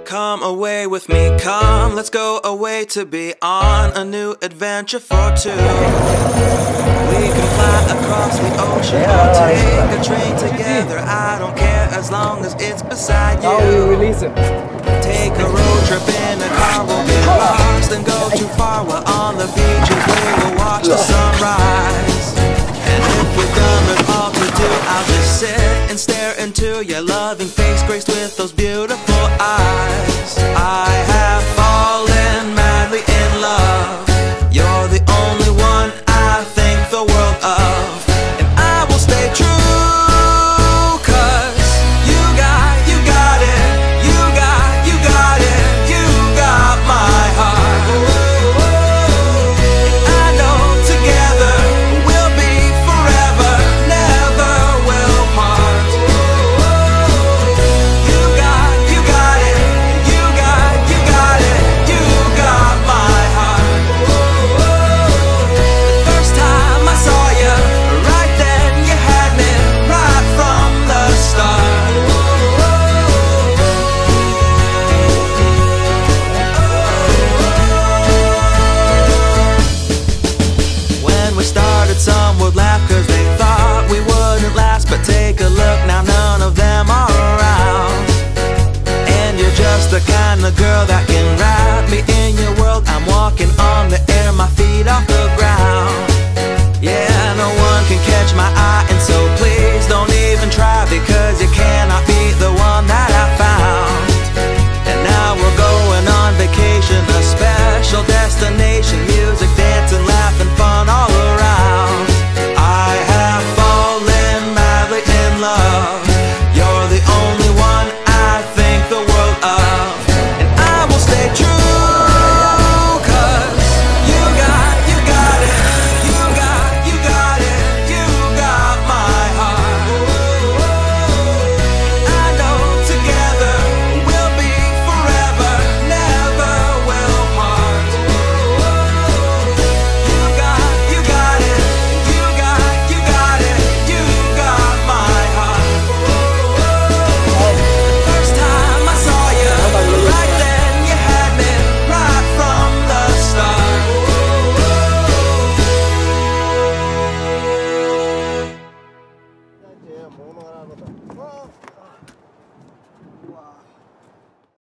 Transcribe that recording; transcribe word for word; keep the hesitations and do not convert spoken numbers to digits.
Come away with me, come, let's go away to be on a new adventure for two. We can fly across the ocean or take a train together. I don't care as long as it's beside you. Oh, we release it. Take a road trip in a car, we'll get lost and go too far. We're on the beaches, we will watch the sunrise. And if we've done it all to do, I'll just sit and stare into your loving face, graced with those beautiful eyes. I have fallen madly in love. You're the only one I think the world of, and I will stay true. Some would laugh cause they thought we wouldn't last, but take a look now, none of them are around. And you're just the kind of girl that can wrap me in your world. I'm walking on the